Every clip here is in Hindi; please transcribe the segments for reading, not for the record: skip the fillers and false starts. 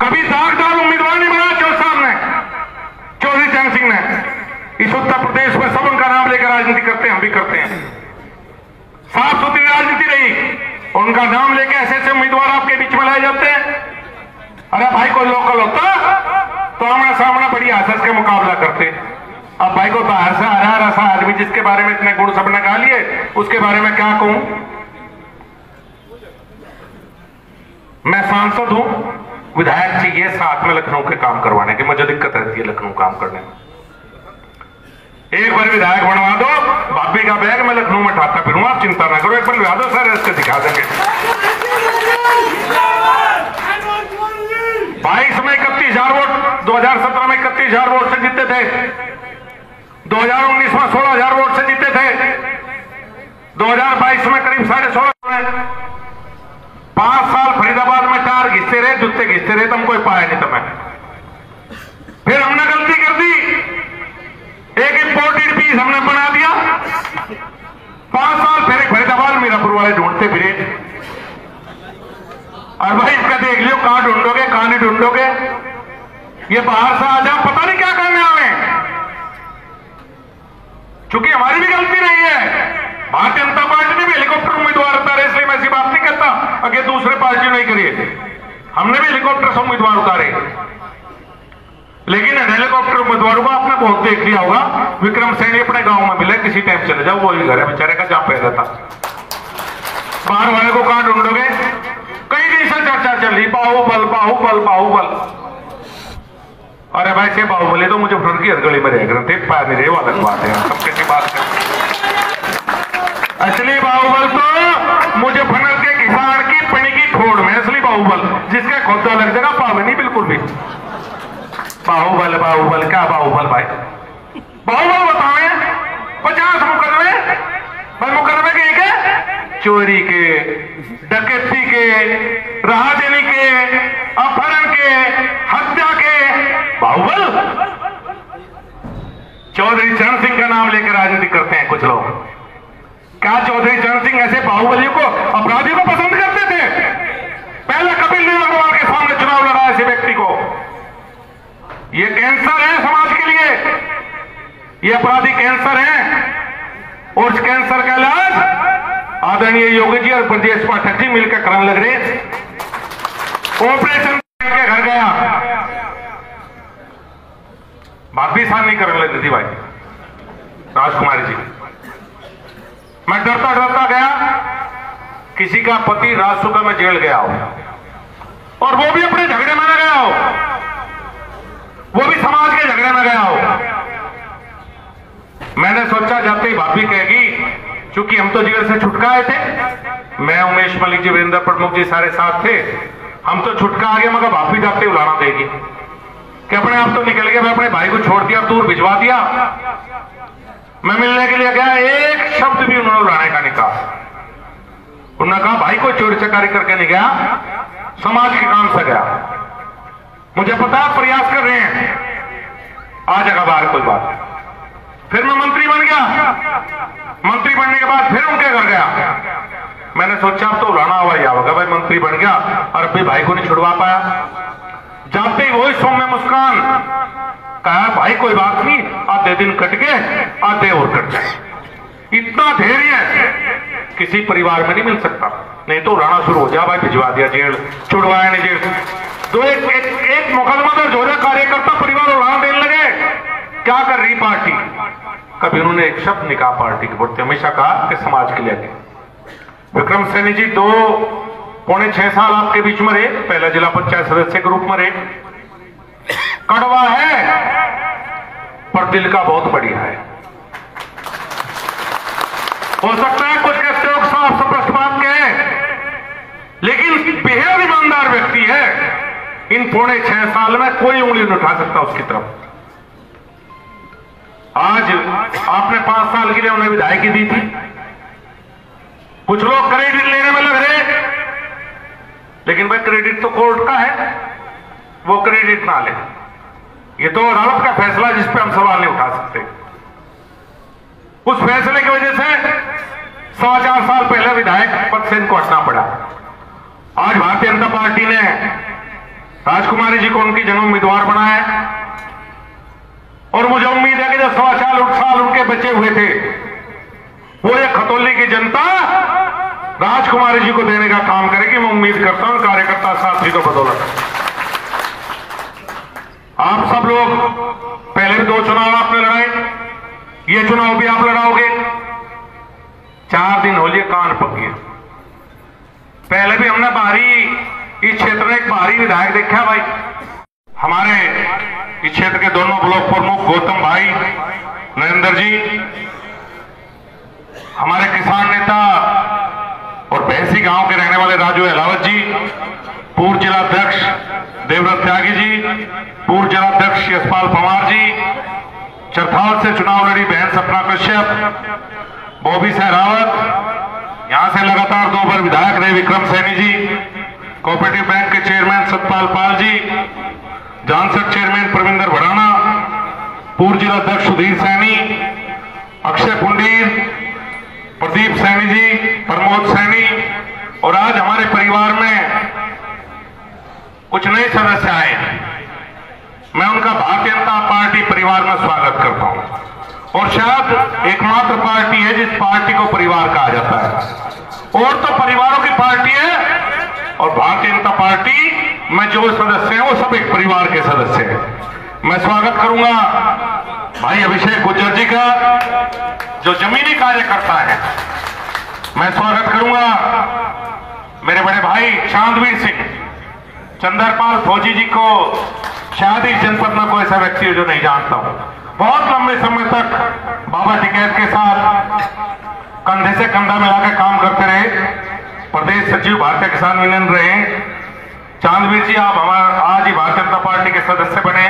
कभी दागदार उम्मीदवार नहीं बनाया चौधरी साहब ने, चौधरी चरण सिंह ने। इस उत्तर प्रदेश में सब उनका नाम लेकर राजनीति करते हैं, हम भी करते हैं। साफ सुथरी राजनीति रही, उनका नाम लेकर ऐसे ऐसे उम्मीदवार आपके बीच में लाए जाते हैं। अरे भाई कोई लोकल होता तो आमना सामना बड़ी आसस के मुकाबला करते। अब भाई को बाहर से हरा रसा आदमी जिसके बारे में इतने गुण सब लगा लिए, उसके बारे में क्या कहूं। मैं सांसद हूं, विधायक चाहिए साथ में लखनऊ के काम करवाने की, मुझे दिक्कत रहती है लखनऊ काम करने में। एक बार विधायक बनवा दो, भाभी का बैग मैं लखनऊ में उठाता फिरूंगा, आप चिंता ना करो। एक बार लिया दो सर, इसके दिखा देंगे। 22 में 31,000 वोट, 2017 में 31,000 वोट से जीते थे, 2019 में 16,000 वोट से जीते थे, 2022 में करीब 16.5। 5 साल फरीदाबाद में टार घिसते रहे, जूते घिसते रहे, तुम कोई पाया नहीं तुम्हें। फिर हमने गलती कर दी, एक इंपोर्टेड पीस हमने बना दिया। 5 साल फिर फरीदाबाद मीरापुर वाले ढूंढते फिरे। और भाई इसका देख लियो, कहां ढूंढोगे कहां नहीं ढूंढोगे। ये बाहर से आ जाओ, पता नहीं क्या करने आवे। चूंकि हमारी भी गलती नहीं है, भारतीय जनता पार्टी ने भी हेलीकॉप्टर उम्मीदवार उतारे, इसलिए मैं ऐसी बात नहीं करता अगर दूसरे पार्टी नहीं करिए। हमने भी हेलीकॉप्टर से उम्मीदवार उतारे, लेकिन हेलीकॉप्टर उम्मीदवारों को आपने बहुत देख लिया होगा। विक्रम सैनी अपने गांव में मिले, किसी टाइम चले जाओ, वही घर है बेचारे का जहां पैदा था। बाहर वाले को कहां ढूंढोगे। कई दिन से चर्चा चल रही, बाहुबल बाहुबल बाहुबल। अरे भाई से बाहुबली तो मुझे फर की हथगड़ी में रह गए थे, पैर नहीं रहे, वो अलग बात है, सब किसी बात है। असली बाहुबल तो मुझे फनल के किसान की पनी की ठोड़ में, असली बाहुबल जिसका खोदा लग जाएगा पावे नहीं बिल्कुल भी। बाहुबल बाहुबल क्या बाहुबल भाई, बाहुबल बतावे 50 मुकदमे, भाई मुकदमे के क्या, चोरी के, डकैती के, राह देने के, अपहरण के, हत्या के, बाहुबल। चौधरी चरण सिंह का नाम लेकर राजनीति करते हैं कुछ लोग। क्या चौधरी चरण सिंह ऐसे बाहुबलियों को, अपराधियों को पसंद करते थे? पहले कपिल देव अग्रवाल के सामने चुनाव लड़ा ऐसे व्यक्ति को। ये कैंसर है समाज के लिए, ये अपराधी कैंसर है। और इस कैंसर का इलाज आदरणीय योगी जी और ब्रजेश पाठक जी मिलकर करने लग रहे। ऑपरेशन के घर गया, भाभी साहब नहीं करने लगी थी भाई राजकुमारी जी। मैं डरता डरता गया, किसी का पति रात सुबह में जेल गया हो, और वो भी अपने झगड़े में न गया हो, वो भी समाज के झगड़े में गया हो। मैंने सोचा जाते ही भाभी कहेगी, क्योंकि हम तो जेल से छुटका आए थे, मैं उमेश मलिक जी, वीरेंद्र प्रमुख जी सारे साथ थे, हम तो छुटका आ गया, मगर भाभी जाते उलाना देगी कि अपने आप तो निकल गया, मैं अपने भाई को छोड़ दिया, दूर भिजवा दिया। मैं मिलने के लिए गया, एक शब्द भी उन्होंने उड़ाने का नहीं कहा। उन्होंने कहा भाई कोई चोरी चकारी करके नहीं गया, समाज के काम से गया। मुझे पता है प्रयास कर रहे हैं, आ जाएगा बाहर कोई बात। फिर मैं मंत्री बन गया, मंत्री बनने के बाद फिर उनके घर गया। मैंने सोचा अब तो उड़ाना हुआ ही होगा, भाई मंत्री बन गया और अभी भाई को नहीं छुड़वा पाया। जाते ही वही सौम्य मुस्कान, कहा भाई कोई बात नहीं, आधे दिन कट गए, आधे और कट जाए। इतना धैर्य किसी परिवार में नहीं मिल सकता, नहीं तो उड़ाना शुरू हो जाए, भाई भिजवा दिया जेल, छुड़वाया नहीं जेल। तो एक मुकदमा दर्ज हो जाए, कार्यकर्ता परिवार उड़ाना देने लगे। क्या कर रही पार्टी? कभी उन्होंने एक शब्द नहीं कहा पार्टी के प्रति, हमेशा कहा कि समाज के लिए। विक्रम सैनी जी 2.25 साल आपके बीच में रहे, पहला जिला पंचायत सदस्य के रूप में रहे। कड़वा है पर दिल का बहुत बढ़िया है। हो सकता है कुछ कहते हो साफ स्पष्ट बात कहे, लेकिन बेहद ईमानदार व्यक्ति है। इन 6.5 साल में कोई उंगली नहीं उठा सकता उसकी तरफ। आज आपने 5 साल के लिए उन्हें विधायकी दी थी। कुछ लोग क्रेडिट लेने में लग रहे, लेकिन भाई क्रेडिट तो कोर्ट का है, वो क्रेडिट ना ले। ये तो अदालत का फैसला जिस पे हम सवाल नहीं उठा सकते। उस फैसले की वजह से 4 साल पहले विधायक पद से इनको हटना पड़ा। आज भारतीय जनता पार्टी ने राजकुमारी जी को उनकी जगह उम्मीदवार बनाया है। और मुझे उम्मीद है कि जो 7 साल उनके बचे हुए थे वो ये खतौली की जनता राजकुमारी जी को देने का काम करेगी। मैं उम्मीद करता हूं कार्यकर्ता साथी को बदौलत। आप सब लोग पहले भी 2 चुनाव आपने लड़ाए, ये चुनाव भी आप लड़ाओगे। 4 दिन हो लिए कान पक गए। पहले भी हमने बाहरी इस क्षेत्र में एक बाहरी विधायक देखा भाई। हमारे इस क्षेत्र के दोनों ब्लॉक प्रमुख गौतम भाई नरेंद्र जी, हमारे किसान नेता और भैंसी गांव के रहने वाले राजू अहलावत जी, पूर्व जिलाध्यक्ष देवव्रत त्यागी जी, पूर्व जिलाध्यक्ष यशपाल पवार जी, चरथाल से चुनाव लड़ी बहन सपना कश्यप, बॉबी सहरावत, यहां से लगातार 2 बार विधायक रहे विक्रम सैनी जी, कोऑपरेटिव बैंक के चेयरमैन सतपाल पाल जी, जानसठ चेयरमैन प्रविंदर भड़ाना, पूर्व जिलाध्यक्ष सुधीर सैनी, अक्षय पुंडीर, प्रदीप सैनी जी, प्रमोद सैनी, और आज हमारे परिवार में कुछ नए सदस्य आए। मैं उनका भारतीय जनता पार्टी परिवार में स्वागत करता हूं। और शायद एकमात्र पार्टी है जिस पार्टी को परिवार कहा जाता है। और तो परिवारों की पार्टी है, और भारतीय जनता पार्टी में जो सदस्य हैं वो सब एक परिवार के सदस्य हैं। मैं स्वागत करूंगा भाई अभिषेक गुज्जर जी का, जो जमीनी कार्यकर्ता है। मैं स्वागत करूंगा मेरे बड़े भाई चांदवीर सिंह, चंद्रपाल फौजी जी को। शायद इस जनपद में कोई ऐसा व्यक्ति है जो नहीं जानता हूं। बहुत लंबे समय तक बाबा टिकैत के साथ कंधे से कंधा मिलाकर काम करते रहे, प्रदेश सचिव भारतीय किसान यूनियन रहे। चांदवीर जी आप हमारे आज ही भारतीय जनता पार्टी के सदस्य बने।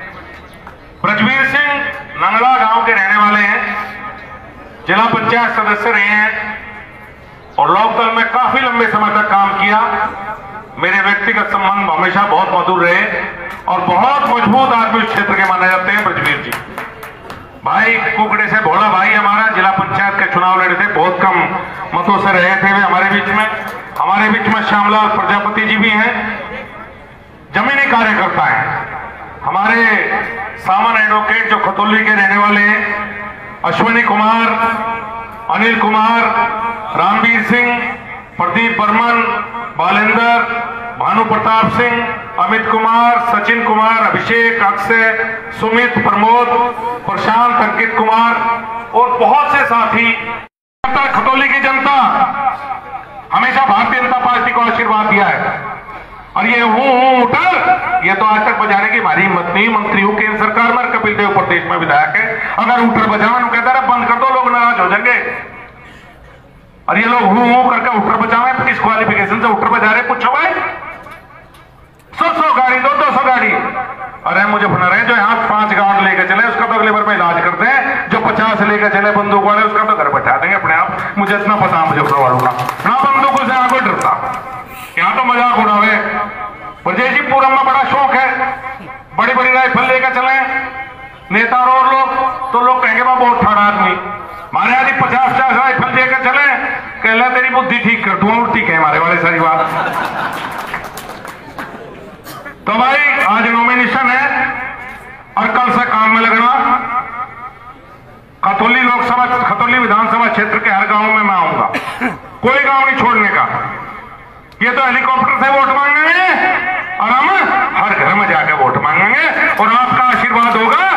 ब्रजवीर सिंह नंगला गांव के रहने वाले हैं, जिला पंचायत सदस्य रहे हैं और लोकदल में काफी लंबे समय तक काम किया। मेरे व्यक्तिगत संबंध हमेशा बहुत मधुर रहे और बहुत मजबूत आदमी उस क्षेत्र के माने जाते हैं ब्रजवीर जी। भाई कुकड़े से भोला भाई हमारा जिला पंचायत के चुनाव लड़े थे, बहुत कम मतों से रहे थे वे हमारे बीच में। हमारे बीच में श्यामलाल प्रजापति जी भी हैं, जमीनी कार्यकर्ता हैं। हमारे सामन एडवोकेट जो खतौली के रहने वाले हैं, अश्विनी कुमार, अनिल कुमार, रामवीर सिंह, प्रदीप बर्मन, बालेंदर, भानु प्रताप सिंह, अमित कुमार, सचिन कुमार, अभिषेक, अक्षय, सुमित, प्रमोद, प्रशांत, अंकित कुमार और बहुत से साथी। खतौली की जनता हमेशा भारतीय जनता पार्टी को आशीर्वाद दिया है। और ये हूं उठर, ये तो आज तक बजाने की हमारी हिम्मत नहीं। मंत्री हूं केंद्र सरकार में, कपिल देव प्रदेश में विधायक है। अगर उठर बजावन कहता है बंद कर दो, लोग नाराज हो जाएंगे। और ये लोग हूं करके उठर बचावे, किस क्वालिफिकेशन से उठर बजा रहे पूछो भाई। 100 गाड़ी, 200 गाड़ी। अरे मुझे बना रहे जो यहाँ 5 गांव लेकर चले उसका तो अगले बार में इलाज करते हैं, जो 50 लेकर चले बंदूक वाले उसका तो घर बैठा देंगे अपने आप। मुझे इतना पता, मुझे प्रवालूंगा ना बंदूकों से आगे डरता। यहाँ तो मजाक उड़ावे। ब्रजेश जी पूरम में बड़ा शौक है, बड़ी बड़ी राइफल लेकर चले नेता और लोग, तो लोग कहेंगे बा बहुत ठाड़ा आदमी। हमारे आदि 50 राइफल लेकर चले, कहला तेरी बुद्धि ठीक कर दूं, ठीक है हमारे वाले सारी बात। तो भाई आज नॉमिनेशन है और कल से काम में लगना। खतौली लोकसभा, खतौली विधानसभा क्षेत्र के हर गांव में मैं आऊंगा, कोई गांव नहीं छोड़ने का। ये तो हेलीकॉप्टर से वोट मांगेंगे और हम हर घर में जाकर वोट मांगेंगे और आपका आशीर्वाद होगा